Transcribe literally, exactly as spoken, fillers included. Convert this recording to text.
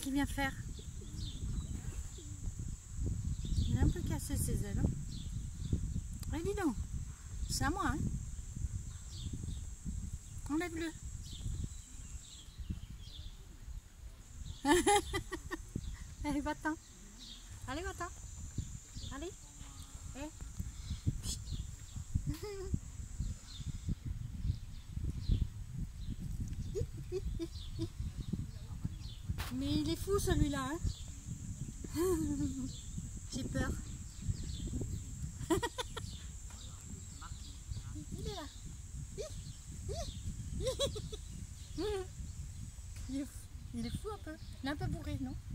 qu'il vient faire? Il a un peu cassé ses ailes. Hein. Allez, dis donc. C'est à moi, hein. Enlève-le. Allez, va-t'en. Allez, va-t'en. Allez. Eh. Mais il est fou celui-là, hein. J'ai peur. Il est là. Il est, il est fou un peu. Il est un peu bourré, non?